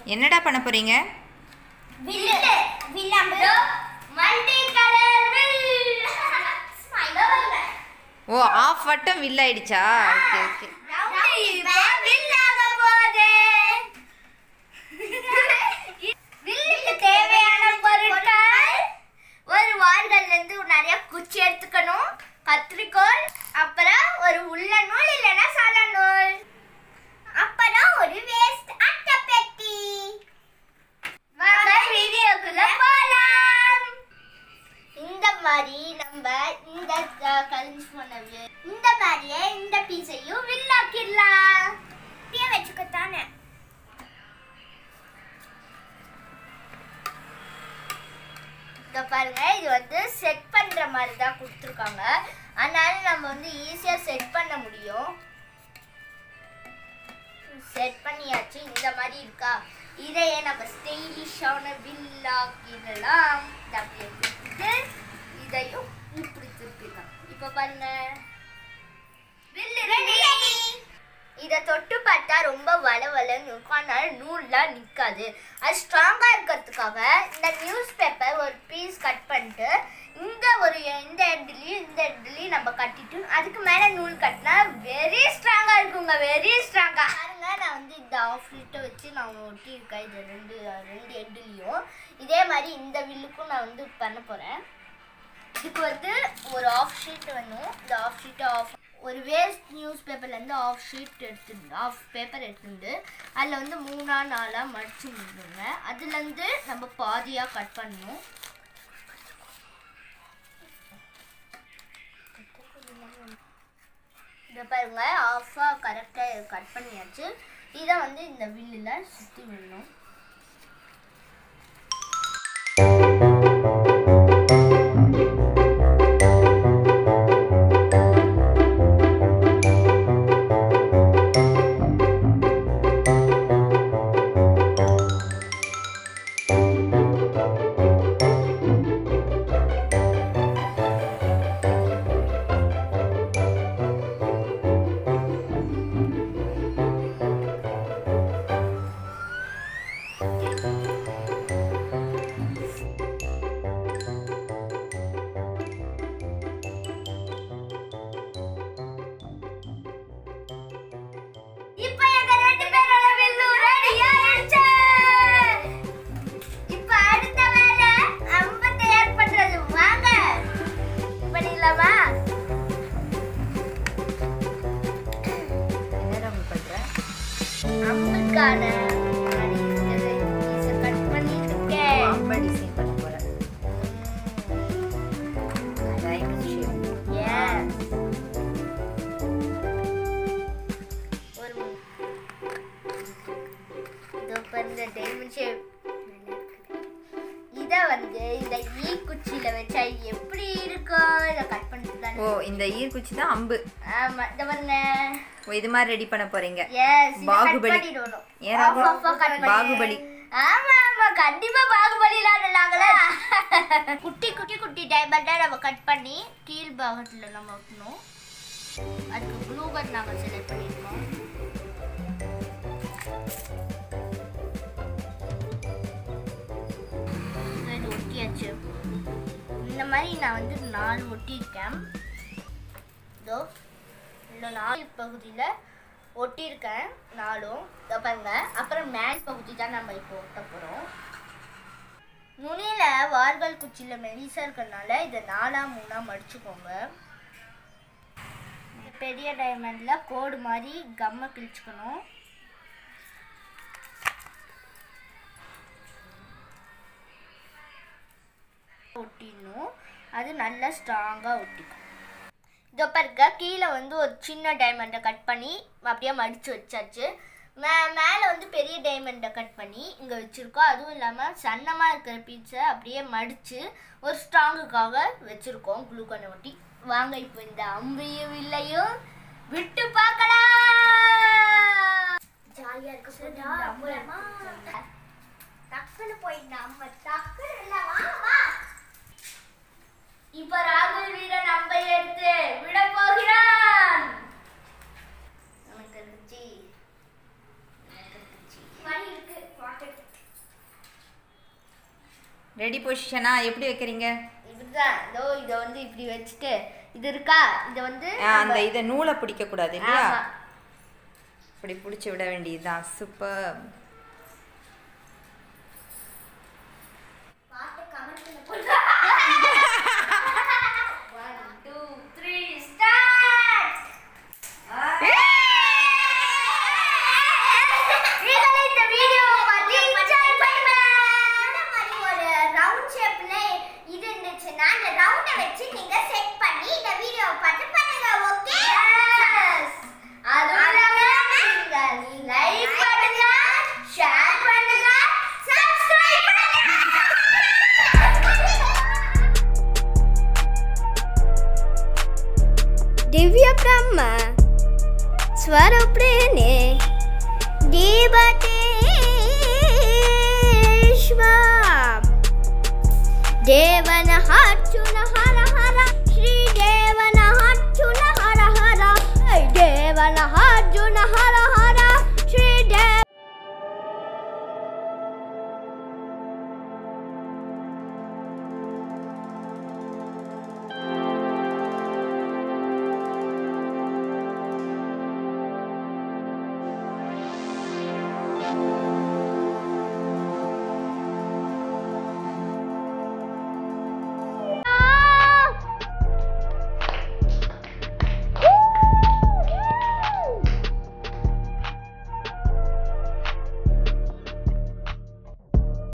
என்னடா பண்ண போறீங்க? வில்லு வில்லம்பு மல்டி கலர் வில் ஸ்மைல். ஓ ஆஃப் வட்டம் வில் ஆயிடுச்சா? Okay okay. வில்லாக போதே. வில்லுக்கு தேவையான பொருட்கள் ஒரு வாள்கள்ல இருந்து நிறைய குச்சி எடுத்துக்கணும், கத்திரிக்கோல், அப்புறம் ஒரு உள்ள நூல் இல்லைன்னா சாதா நூல், அப்புறம் ஒரு வேஸ்ட் அட்டை பெட்டி. வாங்க வீடியோக்குள்ள போலாம். இந்த மாதிரி நம்ம இந்த கழிஞ்சு போனது இந்த மாதிரியே இந்த பீஸையும் வில்லாக்கிடலாம். இப்படியே வச்சுக்கத்தானே. இங்க பாருங்க, இது வந்து செட் பண்ற மாதிரி தான் கொடுத்துருக்காங்க. அதனால நம்ம வந்து ஈஸியா செட் பண்ண முடியும். செட் பண்ணியாச்சு. இந்த மாதிரி இருக்கா, இதையே நம்ம ஸ்டைலிஷான வில்லாக்கிடலாம். இதையும் இப்படி திருப்பிடலாம். இப்ப பாருங்க, வில்லு ரெடி. இதை தொட்டு பார்த்தா ரொம்ப வளவலன்னு இருக்கும், அதனால நூல்லாம் நிற்காது. அது ஸ்ட்ராங்காக இருக்கிறதுக்காக இந்த நியூஸ் பேப்பர் ஒரு பீஸ் கட் பண்ணிட்டு இந்த எண்ட்லையும் நம்ம கட்டிட்டு அதுக்கு மேலே நூல் கட்டினா வெரி ஸ்ட்ராங்காக இருக்குங்க. வெரி ஸ்ட்ராங்காக பாருங்க. நான் வந்து இந்த ஆஃப் லிட்டை வச்சு நான் ஒட்டியிருக்கேன். இது ரெண்டு எண்ட்லேயும் இதே மாதிரி இந்த வில்லுக்கும் நான் வந்து பண்ண போகிறேன். இதுக்கு வந்து ஒரு ஆஃப் ஷீட் வேணும். இந்த ஆஃப் ஷீட்டை ஒரு வேஸ்ட் நியூஸ் பேப்பர்லேருந்து ஆஃப் பேப்பர் எடுத்துட்டு அதில் வந்து 3-4 மடிச்சு முடிஞ்சுங்க. அதுலேருந்து நம்ம பாதியாக கட் பண்ணணும். இதை பாருங்க, ஆஃபாக கரெக்டாக கட் பண்ணியாச்சு. இதை வந்து இந்த வில்லில் சுற்றி விடணும். இதை வந்து இந்த ஈக்குச்சியில வச்சா எப்படி இருக்கும்? இதை கட் பண்ணிட்டு. ஓ இந்த ஈர்க்குச்சி தான் அம்பு. ஆமா, இத பாருங்க. ஓ இது மாதிரி ரெடி பண்ண போறீங்க. எஸ், பாகுபலி. பாகுபலி. ஆமா ஆமா, கண்டிப்பா பாகுபலி விளையாடலாம்ல. குட்டி குட்டி குட்டி டைமண்டா நம்ம கட் பண்ணி கீழ் பாகத்துல நம்ம வைக்கணும். அதுக்கு ப்ளூ கட் நாங்க செலக்ட் பண்ணிருக்கோம். இது ஒட்டியாச்சு. இந்த மாதிரி நான் வந்து 4 ஒட்டியிருக்கேன். இதோ இந்த 4 பகுதியில் ஒட்டியிருக்கேன் 4ம். இதை பாருங்க. அப்புறம் மேல் பகுதி தான் நம்ம இப்போ ஒட்ட போகிறோம். நுனியில் வார்கள் குச்சியில் மெலிசாக இருக்கிறதுனால இதை 4-3 மடிச்சுக்கோங்க. பெரிய டைமண்டில் கோடு மாதிரி கம்மை கிழிச்சுக்கணும். ஒட்டிடணும். அது நல்லா ஸ்ட்ராங்காக ஒட்டிக்கும். இதோ பாருங்க, கீழே வந்து ஒரு சின்ன டைமண்டை கட் பண்ணி அப்படியே மடித்து வச்சாச்சு. மேலே வந்து பெரிய டைமண்டை கட் பண்ணி இங்கே வச்சுருக்கோம். அதுவும் இல்லாமல் சன்னமாக இருக்கிற பீஸை அப்படியே மடித்து ஒரு ஸ்ட்ராங்குக்காக வச்சுருக்கோம் குளுக்கனை ஒட்டி. வாங்க இப்போ இந்த அம்பையும் வில்லையும் விட்டு பார்க்கலாம். ஜாலியாக இருக்கு. டக்குன்னு போயிட்டு அம்மா டக்குன்னு இல்லை. வா இப்ப ராகுல் வீரன் அம்பை எடுத்து விட போகிறான். நமக்கு இருந்துச்சு மணி இருக்கு. ரெடி பொசிஷனா எப்படி வைக்கிறீங்க? இதுதான் இதோ இதை வந்து இப்படி வச்சுட்டு இது இருக்கா இதை வந்து அந்த இதை நூலை பிடிக்க கூடாது இல்லையா? ஆமா. இப்படி பிடிச்சி விட வேண்டியதுதான். சூப்பர். பாட்டு கமெண்ட்ல போடுங்க. 1 2 3 ஸ்டார்ட். நீங்களே இந்த வீடியோ பார்த்து என்ஜாய் பண்ணுங்க. இந்த மாதிரி ஒரு ரவுண்ட் ஷேப்ல இது இருந்துச்சுன்னா அந்த ரவுண்ட வச்சு நீங்க செட் பண்ணி இந்த வீடியோ பார்த்து பண்ணுங்க. ஓகே? எஸ். அதுவும் நீங்க லைக் பண்ணுங்க, ஷேர் பண்ணுங்க, சப்ஸ்கிரைப் பண்ணுங்க. दिव्य ब्रह्म स्वरूपिणे देवतेश्वर देवन हाथ